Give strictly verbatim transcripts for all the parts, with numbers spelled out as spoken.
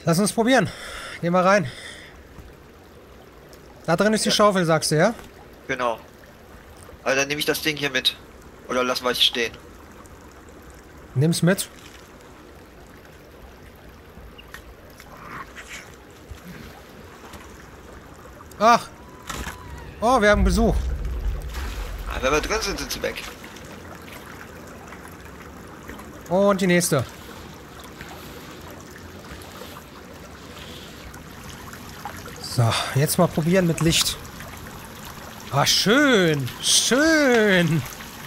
Lass uns probieren. Geh mal rein. Da drin ist die Ja. Schaufel, sagst du, ja? Genau. Also dann nehme ich das Ding hier mit. Oder lassen wir es stehen. Nimm's mit. Ach. Oh, wir haben Besuch. Aber wenn wir drin sind, sind sie weg. Und die nächste. So, jetzt mal probieren mit Licht. Ah, schön. Schön.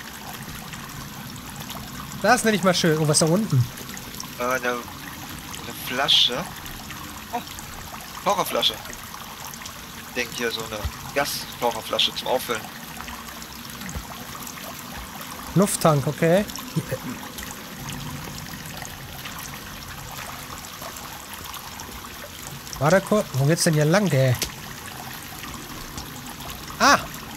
Das nenne ich mal schön. Oh, was ist da unten? Äh, eine, eine Flasche. Oh, Taucherflasche. Ich denke hier so eine Gas-Taucherflasche zum Auffüllen. Lufttank, okay. Warte kurz. Wo geht's denn hier lang, ey? Ah!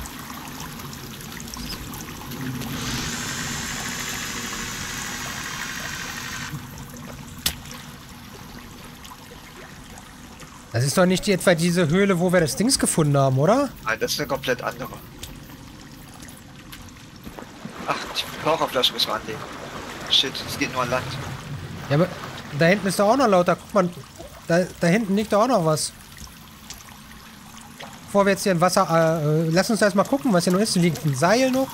Das ist doch nicht die, etwa diese Höhle, wo wir das Dings gefunden haben, oder? Nein, das ist eine komplett andere. Ach, die Taucherflasche müssen wir anlegen. Shit, es geht nur an Land. Ja, aber da hinten ist doch auch noch lauter. Guck mal, da, da hinten liegt doch auch noch was. Bevor wir jetzt hier in Wasser... Äh, lass uns erst mal gucken, was hier noch ist. Liegt ein Seil noch?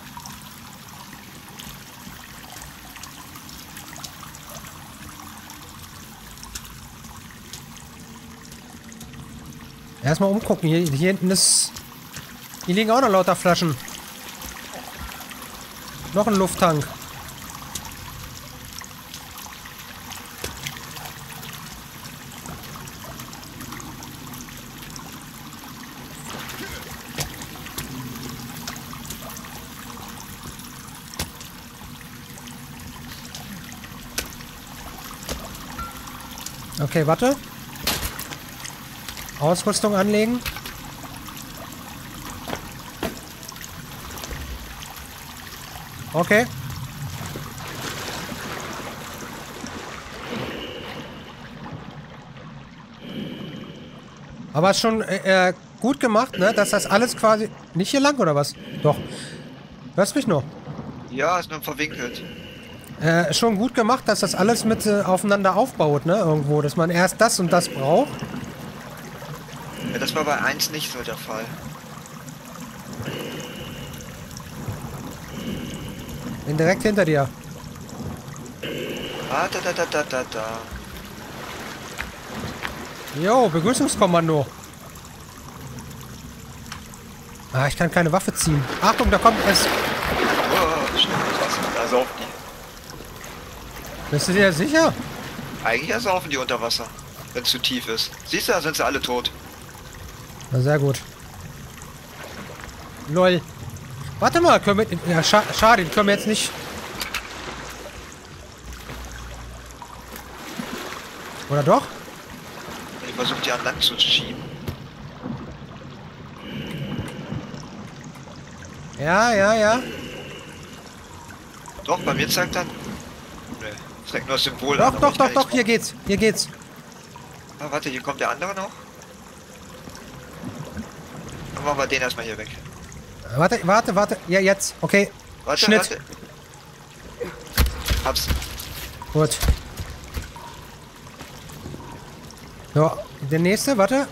Erstmal umgucken. Hier, hier hinten ist... Hier liegen auch noch lauter Flaschen. Noch ein Lufttank. Okay, warte. Ausrüstung anlegen. Okay. Aber ist schon äh, gut gemacht, ne? Dass das alles quasi... Nicht hier lang, oder was? Doch. Hörst mich noch? Ja, ist nur verwinkelt. Äh, schon gut gemacht, dass das alles mit äh, aufeinander aufbaut, ne? Irgendwo. Dass man erst das und das braucht. Ja, das war bei eins nicht so der Fall. Bin direkt hinter dir. Ah, da, da, da, da, da, da. Jo, Begrüßungskommando. Ah, ich kann keine Waffe ziehen. Achtung, da kommt es. Oh, stimmt, was? Da saufen die. Bist du dir sicher? Eigentlich ersaufen die unter Wasser, wenn es zu tief ist. Siehst du, da sind sie alle tot. Na, sehr gut. Lol. Warte mal, können wir... Ja, scha schade, die können wir jetzt nicht... Oder doch? Ich versuche die an Land zu schieben. Ja, ja, ja. Doch, bei mir zeigt dann... Ne, zeigt nur das Symbol Doch, an, aber doch, ich doch, kann doch, nichts hier geht's. Hier geht's. machen. Ah, warte, hier kommt der andere noch. Dann machen wir den erstmal hier weg. Warte, warte, warte. Ja, jetzt. Okay. Warte, Schnitt. warte. Hab's. Gut. So, der nächste, warte.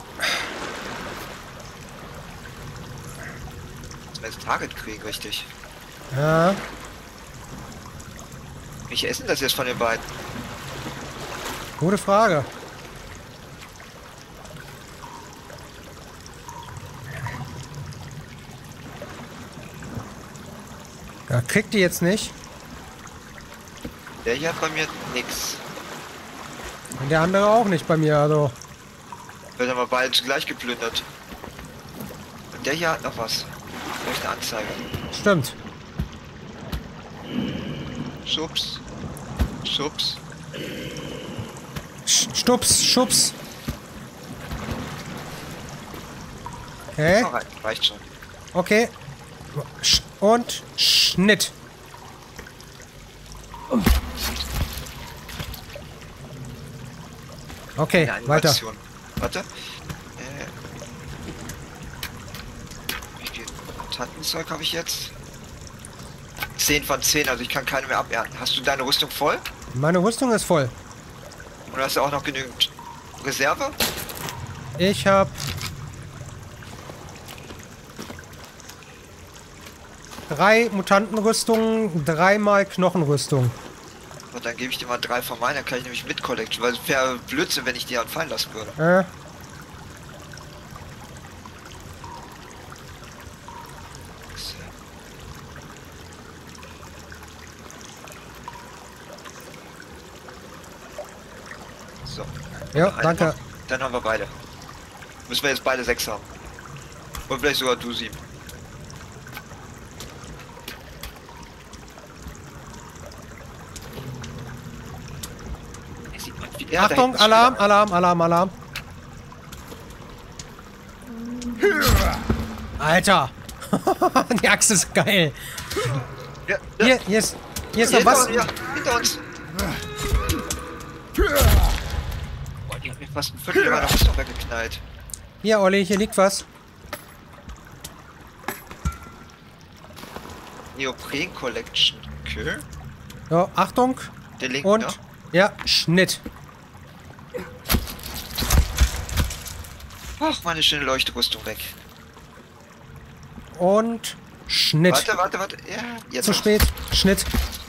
Dass wir das Target kriegen, richtig. Ja. Welche essen das jetzt von den beiden? Gute Frage. Ja, kriegt die jetzt nicht. Der hier hat bei mir nix. Und der andere auch nicht bei mir, also. Wird aber beide zugleich geplündert. Und der hier hat noch was. Vielleicht eine Anzeige. Stimmt. Schubs. Schubs. Sch- Stups, Schubs. Okay, Oh, reicht, reicht schon. okay. Sch- Und Schnitt. Okay, Eine weiter. Animation. Warte. Äh, wie viel Tantenzeug habe ich jetzt? zehn von zehn, also ich kann keine mehr abernten. Hast du deine Rüstung voll? Meine Rüstung ist voll. Und hast du auch noch genügend Reserve? Ich habe drei Mutantenrüstungen, dreimal Knochenrüstung. Und dann gebe ich dir mal drei von meinen, dann kann ich nämlich mit collecten, weil es wäre Blödsinn, wenn ich die anfallen lassen würde. Äh. So. Ja, Eine danke. noch. Dann haben wir beide. Müssen wir jetzt beide sechs haben. Und vielleicht sogar du sieben. Ja, Achtung, Alarm, Alarm, Alarm, Alarm. Alter. Die Axt ist geil. Ja, ja. Hier, hier ist, hier ist noch Hinter was. uns, ja, hinter uns. Boah, die hat mir fast ein Viertel meiner Rüstung weggeknallt. Hier, Olli, hier liegt was. Neopren Collection. Okay. Ja, Achtung. Der linke, Und, ne? ja, Schnitt. Ach, meine schöne Leuchtrüstung weg. Und Schnitt. Warte, warte, warte. Ja, jetzt. Zu noch. spät. Schnitt.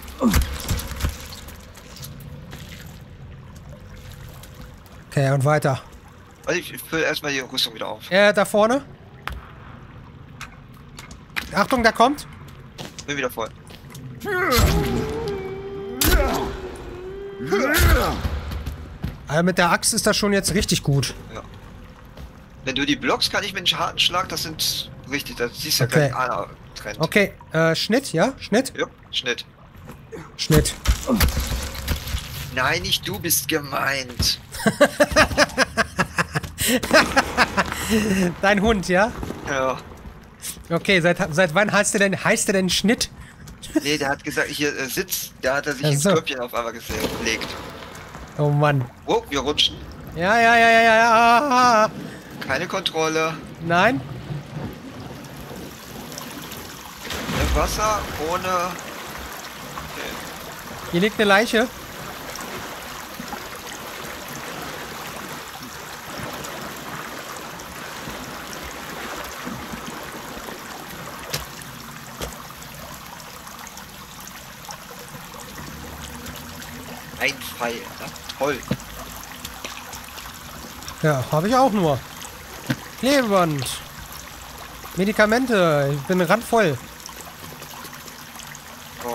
Okay, und weiter. Warte, ich fülle erstmal die Rüstung wieder auf. Äh, da vorne. Achtung, da kommt. Bin wieder voll. Also mit der Axt ist das schon jetzt richtig gut. Ja. Wenn du die blockst, kann ich mit einem harten Schlag, das sind richtig, das siehst du ja Okay. gleich einer Trend. Okay, äh, Schnitt, ja? Schnitt? Ja, Schnitt. Schnitt. Nein, nicht du bist gemeint. Dein Hund, ja? Ja. Okay, seit, seit wann heißt der denn, heißt der denn Schnitt? Nee, der hat gesagt, hier äh, sitzt, da hat er sich Ach ein so. Körbchen auf einmal gese- gelegt. Oh Mann. Oh, wir rutschen. Ja, ja, ja, ja, ja, ja. Keine Kontrolle. Nein? Im Wasser ohne. Okay. Hier liegt eine Leiche. Ein Pfeil. Na, toll. Ja, habe ich auch nur. Klebeband. Medikamente. Ich bin randvoll. Oh.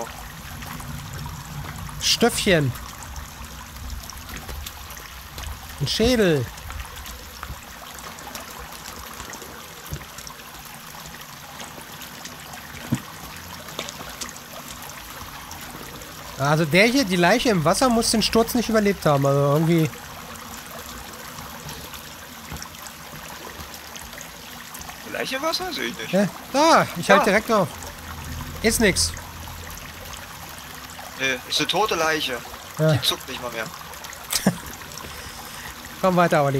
Stöffchen. Ein Schädel. Also der hier, die Leiche im Wasser, muss den Sturz nicht überlebt haben. Also irgendwie... Gleiche Wasser? Sehe ich nicht. Ja, da, ich Ja. halte direkt auf. Ist nix. Nee, ist eine tote Leiche. Ja. Die zuckt nicht mal mehr. Komm weiter, Olli.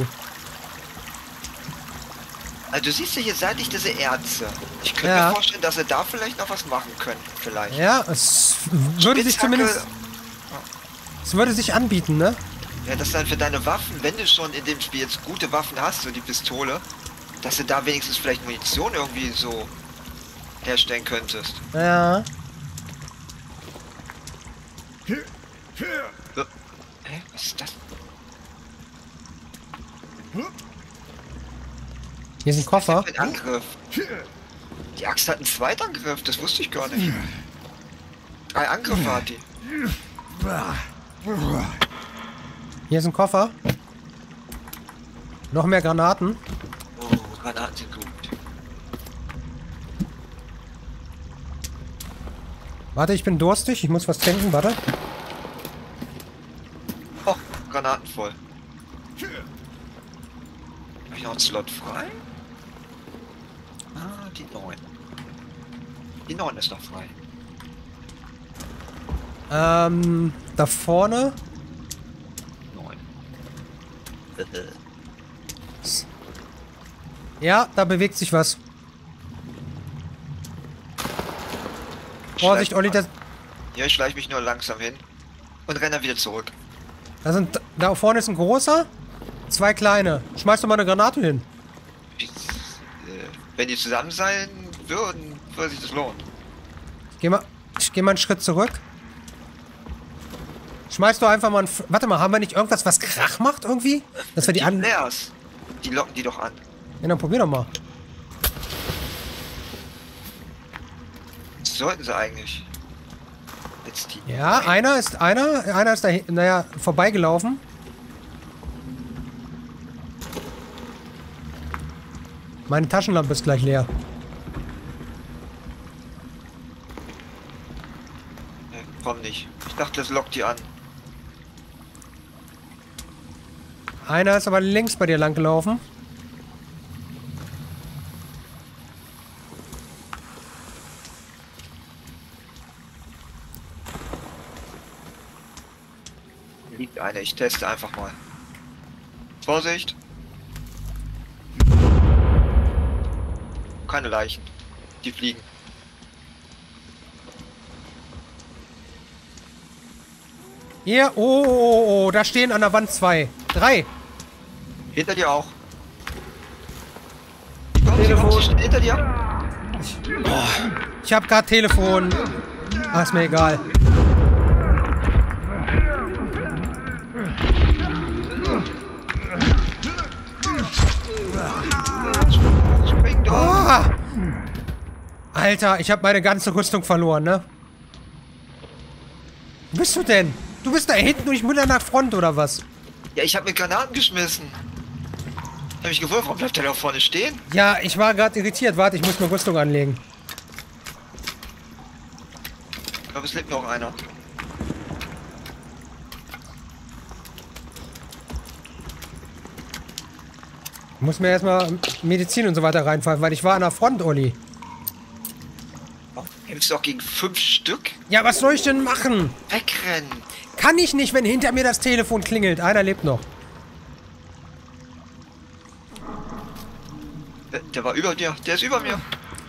Also du siehst ja hier seitlich diese Erze. Ich könnte Ja. mir vorstellen, dass sie da vielleicht noch was machen können. Vielleicht. Ja, es würde sich Spitzhacke- zumindest... Es würde sich anbieten, ne? Ja, dass dann für deine Waffen, wenn du schon in dem Spiel jetzt gute Waffen hast, so die Pistole, dass du da wenigstens vielleicht Munition irgendwie so herstellen könntest. Ja. So. Hä? Was ist das? Hier ist ein Koffer. Ein Angriff. Die Axt hat einen Zweitangriff, das wusste ich gar nicht. Drei Angriffe hat die. Hier ist ein Koffer. Noch mehr Granaten. Oh, Granaten sind gut. Warte, ich bin durstig. Ich muss was trinken. Warte. Oh, Granaten voll. Habe ich noch einen Slot frei? Ah, die neun. Die neun ist noch frei. Ähm, da vorne. neun. Ja, da bewegt sich was. Vorsicht, Olli, das... Ja, ich schleiche mich nur langsam hin. Und renne dann wieder zurück. Da, sind, da vorne ist ein großer, zwei kleine. Schmeiß doch mal eine Granate hin. Ich, äh, wenn die zusammen sein würden, würde sich das lohnen. Ich geh mal, ich geh mal einen Schritt zurück. Schmeiß doch einfach mal ein... Warte mal, haben wir nicht irgendwas, was Krach macht irgendwie? Dass wir die, die an... Flares, die locken die doch an. Ja, dann probier doch mal. Das sollten sie eigentlich. Jetzt die. Ja, einer ist... Einer, einer ist da... Naja, vorbeigelaufen. Meine Taschenlampe ist gleich leer. Nee, komm nicht. Ich dachte, das lockt die an. Einer ist aber links bei dir lang gelaufen. Liegt einer. Ich teste einfach mal. Vorsicht. Keine Leichen. Die fliegen. Hier, oh, oh, oh, oh, da stehen an der Wand zwei. Drei. Hinter dir auch. Telefon. Hinter dir. Oh, ich hab grad Telefon. Ach, ist mir egal. Spring doch. Ah! Alter, ich hab meine ganze Rüstung verloren, ne? Wo bist du denn? Du bist da hinten und ich bin an der Front, oder was? Ja, ich hab mir Granaten geschmissen. Hab mich gewundert, warum bleibt der da vorne stehen? Ja, ich war gerade irritiert. Warte, ich muss mir Rüstung anlegen. Ich glaube, es lebt noch einer. Ich muss mir erstmal Medizin und so weiter reinfallen, weil ich war an der Front, Olli. Oh, kämpfst du auch gegen fünf Stück? Ja, was soll ich denn machen? Wegrennen. Kann ich nicht, wenn hinter mir das Telefon klingelt. Einer lebt noch. Der, der war über dir. Der ist über mir.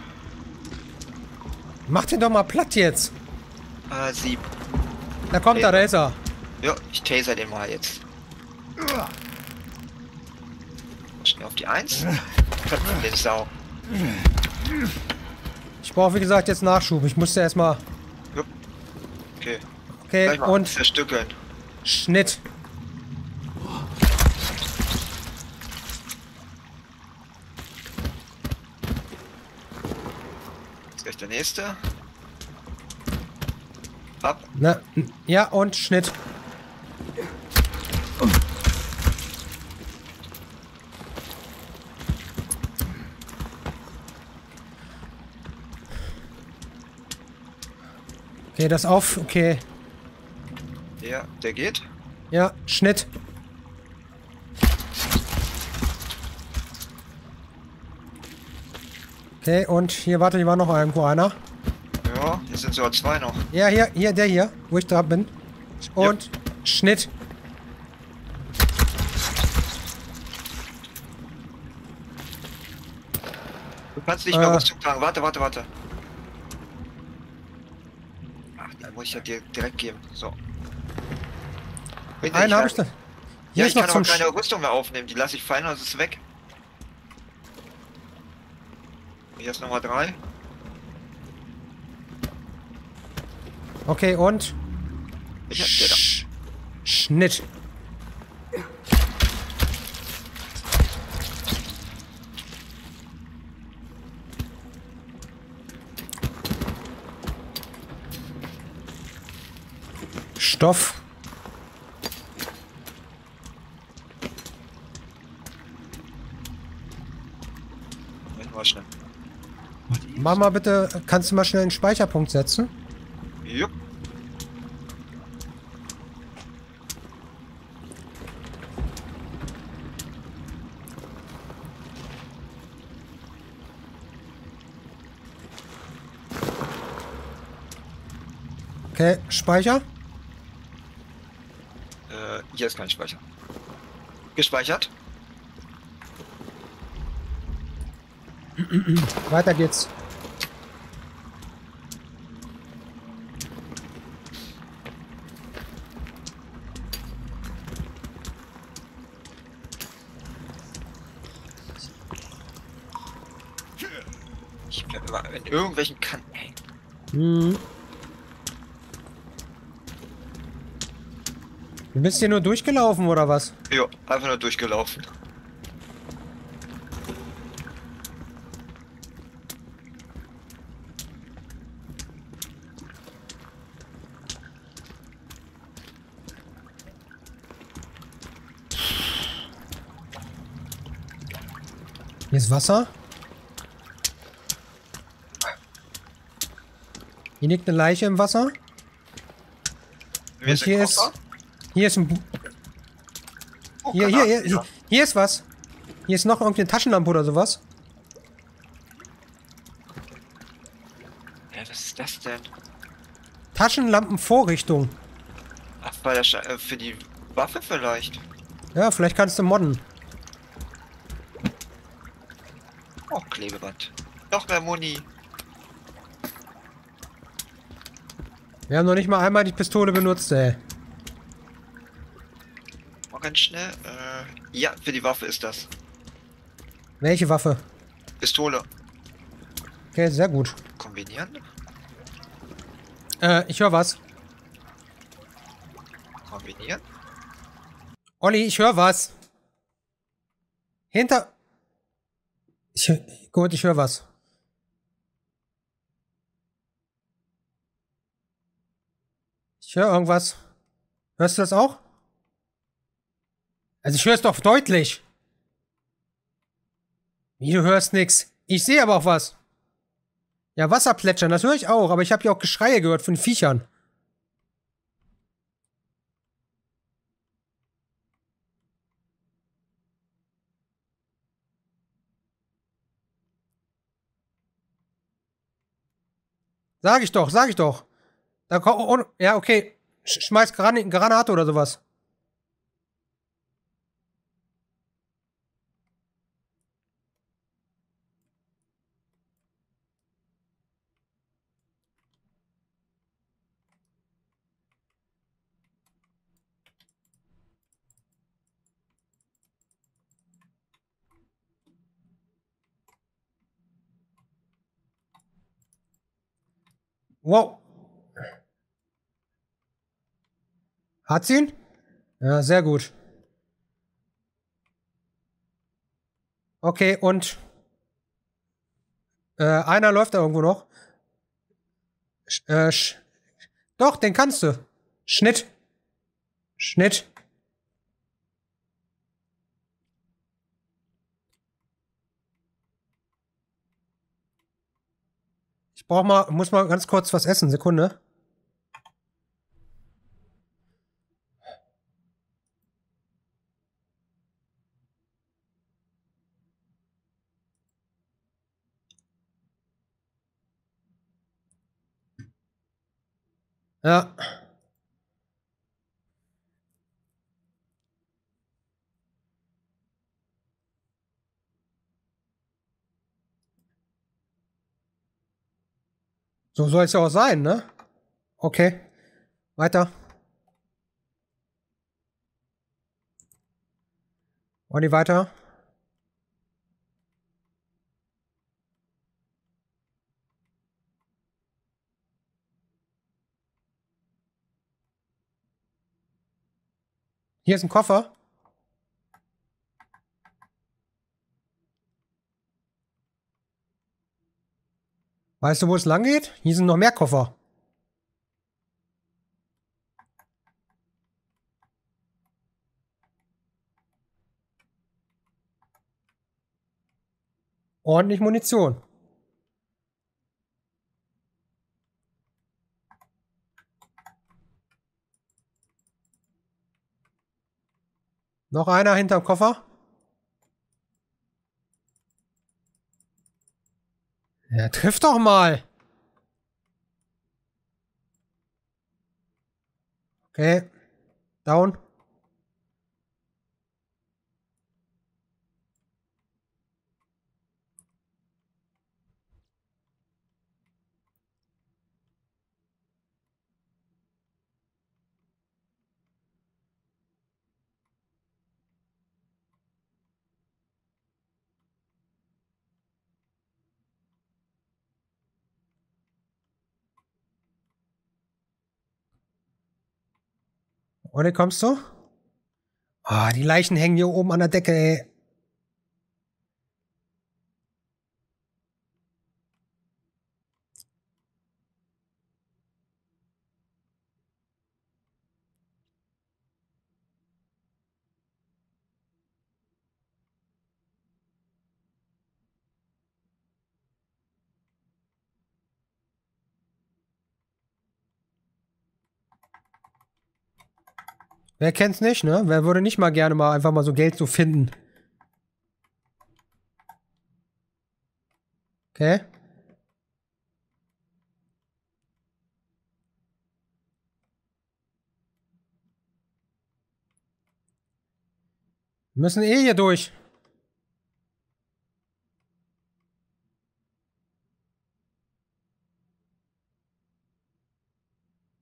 Mach den doch mal platt jetzt. Äh, sieben. Da kommt er, da ist er. Ja, ich taser den mal jetzt. Schnell auf die Eins. Köpfen den Sau. Ich brauche, wie gesagt, jetzt Nachschub. Ich musste erstmal... Ja. Okay. Okay, und... Zerstückeln. Schnitt. Jetzt gleich der nächste. Ab. Na, ja, und Schnitt. Okay, das auf. Okay. Ja, der geht. Ja, Schnitt. Okay, und hier, warte, hier war noch irgendwo einer. Ja, hier sind sogar zwei noch. Ja, hier, hier, der hier, wo ich da bin. Und ja. Schnitt. Du kannst nicht mehr Rüstung tragen. Warte, warte, warte. Ach, den muss ich ja dir direkt geben. So. Einen habe ich da. Hier Ja, ist ich noch kann zum aber keine Rüstung mehr aufnehmen. Die lasse ich fallen, also ist weg. Hier ist Nummer drei. Okay, und? Ich hab der da. Sch Schnitt. Stoff. Mal schnell. Mama, bitte, kannst du mal schnell einen Speicherpunkt setzen? Jupp. Okay, Speicher. Äh, hier ist kein Speicher. Gespeichert. Weiter geht's. Ich bleib immer in irgendwelchen Kanten hängen. Hm. Du bist hier nur durchgelaufen, oder was? Jo, einfach nur durchgelaufen. Hier ist Wasser. Hier liegt eine Leiche im Wasser. Wir Und sind hier Koffer. ist... Hier ist ein... Bu Oh, hier, hier, hier, Granaten, hier, hier ist was. Hier ist noch irgendeine Taschenlampe oder sowas. Ja, was ist das denn? Taschenlampenvorrichtung. Ach, bei der Sche äh, für die Waffe vielleicht. Ja, vielleicht kannst du modden. Oh, Klebeband. Noch mehr Muni. Wir haben noch nicht mal einmal die Pistole benutzt, ey. Mal ganz schnell. Äh, ja, für die Waffe ist das. Welche Waffe? Pistole. Okay, sehr gut. Kombinieren? Äh, ich höre was. Kombinieren? Olli, ich höre was. Hinter... Ich, gut, ich höre was. Ich höre irgendwas. Hörst du das auch? Also ich höre es doch deutlich. Wie, du hörst nix? Ich sehe aber auch was. Ja, Wasser plätschern, das höre ich auch. Aber ich habe ja auch Geschreie gehört von Viechern. Sag ich doch, sag ich doch. Da kommt... Oh, ja, okay. Sch schmeiß Gran Granate oder sowas. Wow. Hat sie ihn? Ja, sehr gut. Okay, und... Äh, einer läuft da irgendwo noch. Sch äh, sch Doch, den kannst du. Schnitt. Schnitt. Ich brauch mal, muss mal ganz kurz was essen. Sekunde. Ja. So soll es ja auch sein, ne? Okay. Weiter. Olli, weiter. Hier ist ein Koffer. Weißt du, wo es lang geht? Hier sind noch mehr Koffer. Ordentlich Munition. Noch einer hinterm Koffer. Ja, triff doch mal. Okay. Down. Oder kommst du? Ah, die Leichen hängen hier oben an der Decke, ey. Wer kennt's nicht, ne? Wer würde nicht mal gerne mal einfach mal so Geld so finden? Okay. Wir müssen eh hier durch.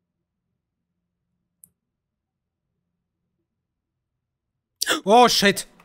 Oh, shit.